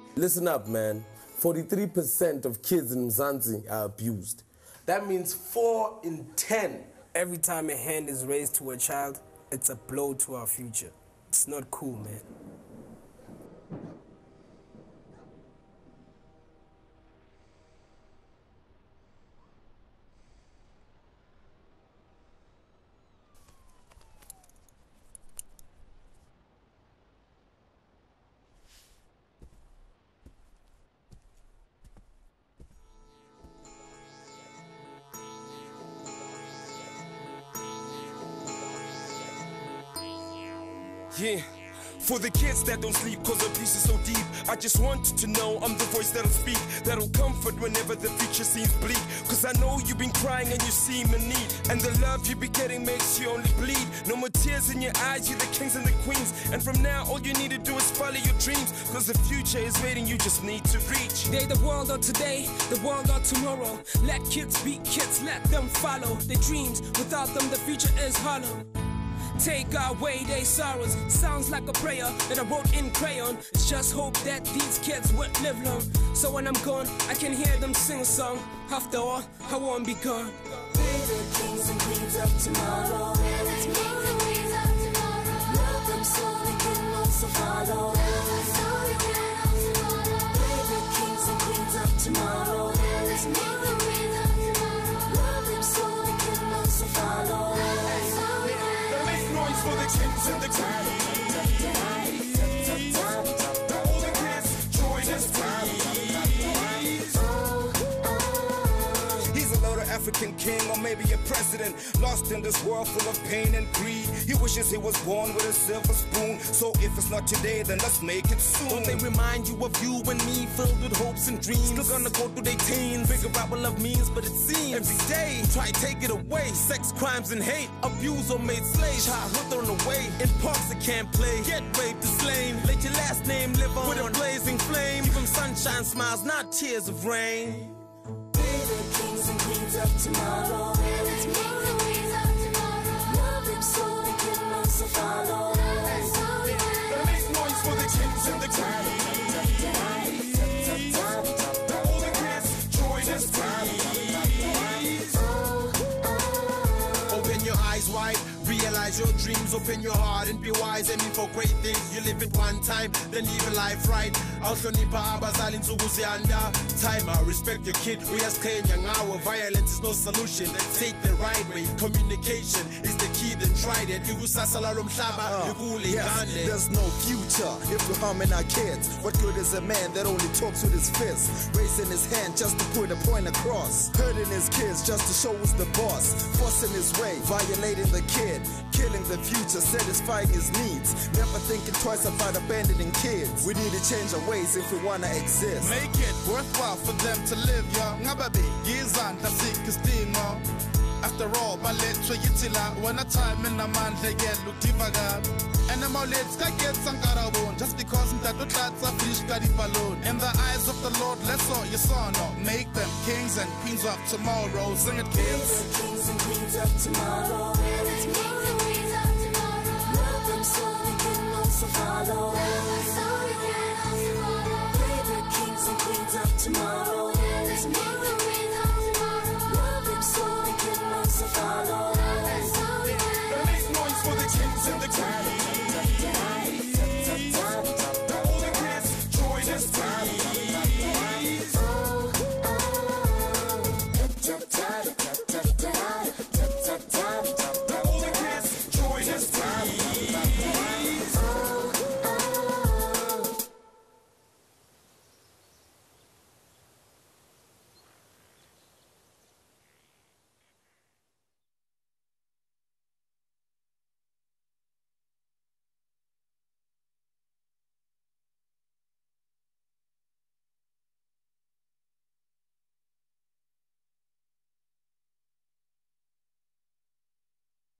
Listen up, man. 43% of kids in Mzansi are abused. That means 4 in 10. Every time a hand is raised to a child, it's a blow to our future. It's not cool, man. Yeah, for the kids that don't sleep cause abuse is so deep, I just want you to know I'm the voice that'll speak, that'll comfort whenever the future seems bleak. Cause I know you've been crying and you seem in need, and the love you be getting makes you only bleed. No more tears in your eyes, you're the kings and the queens, and from now all you need to do is follow your dreams. Cause the future is waiting, you just need to reach. They the world of today, the world of tomorrow. Let kids be kids, let them follow their dreams. Without them the future is hollow. Take away their sorrows. Sounds like a prayer that I wrote in crayon. It's just hope that these kids will live long, so when I'm gone, I can hear them sing a song. After all, I won't be gone. We're the kings and queens of tomorrow. We're the kings and queens of tomorrow. Love them so they can also follow. Love them so they can also follow. We're the kings and queens of tomorrow. We're the kings and queens of tomorrow. Love them so they can also follow. Noise for the kids and the queens. All the kids, join us please. He's a load of African king or maybe a president, lost in this world full of pain and greed. He wishes he was born with a silver spoon, so if it's not today then let's make it soon. Don't they remind you of you and me, filled with hopes and dreams? Still gonna go through their teens, figure out what love means, but it seems every day try to take it away. Sex, crimes and hate, abuse or made slaves, childhood thrown away. In parks that can't play, get raped or slain. Let your last name live on with a blazing flame. Give them sunshine smiles, not tears of rain. We're the kings and queens of tomorrow. We're the kings and queens of tomorrow. Love them so they can also follow. Love them so they can. Make noise for the kids and the queens. All the kids, join us please. Open your eyes wide, realize your dreams, open your heart and be wise, aiming for great things. You live it one time, then live your life right. Awuhlonipha abazali insuku ziyanda. Time, I respect your kid. Uyasiqhenya ngawe, violence is no solution. Take the right way, communication is the key, then try it. Ikusasa lalo mhlaba likulingane. There's no future if we're harming our kids. What good is a man that only talks with his fists, raising his hand just to put a point across, hurting his kids just to show who's the boss, forcing his way, violating the kid, killing the future, satisfying his needs, never thinking twice about abandoning kids. We need to change our ways if we wanna exist. Make it worthwhile for them to live, yo. Ngababe, gizan, tasikistingo. After all, balethwe yitila. When a time in a man, they get lutivaga. And the maulets can get sankarabon. Just because mtatu tlatsa fish kadi balloon. In the eyes of the Lord, let's all your son. Make them kings and queens of tomorrow. Sing it, kids. We're the kings and queens of tomorrow. We're the kings and queens of tomorrow. Love them so they can also follow. Love them so they can also follow. We're the kings and queens of tomorrow. We're the kings and queens of tomorrow. Love them so they can also follow. Love them so they can. Make noise for the kids and the queens. All the kids, join us please.